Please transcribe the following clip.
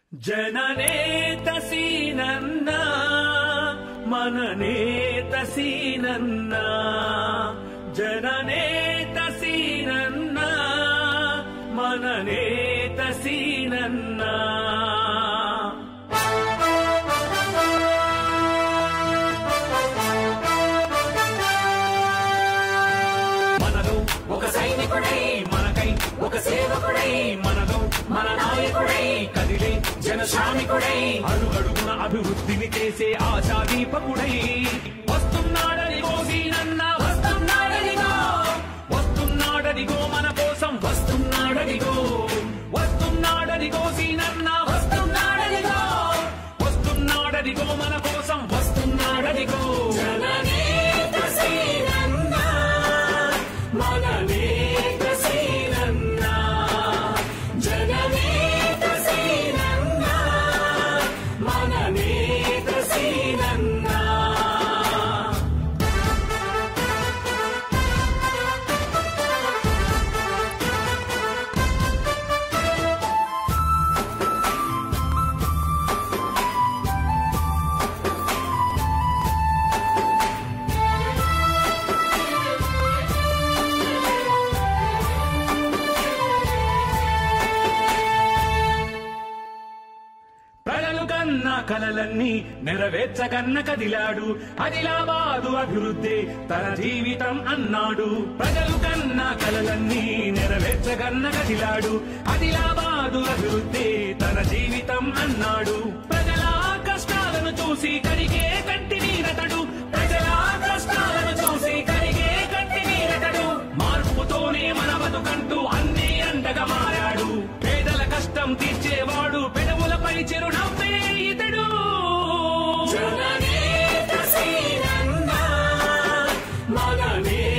जननेत सीनन्ना मननेत सीनन्ना जननेत सीनन्ना मननेत सीनन्ना मनलो ఒక సైనికుడై మనకై ఒక సేవకుడై మనలో మన నాయకుడై కదిలే జనశ్రామికుడై అడుగడుగున అభివృద్ధిని చేసే ఆశాదీపకుడై వస్తున్నాడనిగో సీనన్న వస్తున్నాడనిగో వస్తున్నాడనిగో మన కోసం వస్తున్నాడనిగో వస్తున్నాడనిగో సీనన్న వస్తున్నాడనిగో వస్తున్నాడనిగో మన కోసం వస్తున్నాడనిగో జననేత సీనన్న మననేత సీనన్న జననేత సీనన్న మననేత సీనన్న కలలన్నీ నెరవేర్చగన్న కదిలాడు ఆదిలాబాదు అభివృద్ధి తన జీవితం అన్నాడు ప్రజలు కన్న కలలన్నీ నెరవేర్చగన్న కదిలాడు ఆదిలాబాదు అభివృద్ధి తన జీవితం అన్నాడు ప్రజల కష్టాలను చూసి కరిగే కంటి నీరతడు ప్రజల కష్టాలను చూసి కరిగే కంటి నీరతడు మార్పుతోనే మన బతుకంటూ అన్ని అండగా మారాడు పేదల కష్టం తీర్చేవాడు పెదవులపై చిరునవ్వే ఇతడు జననేత సీనన్న మననేత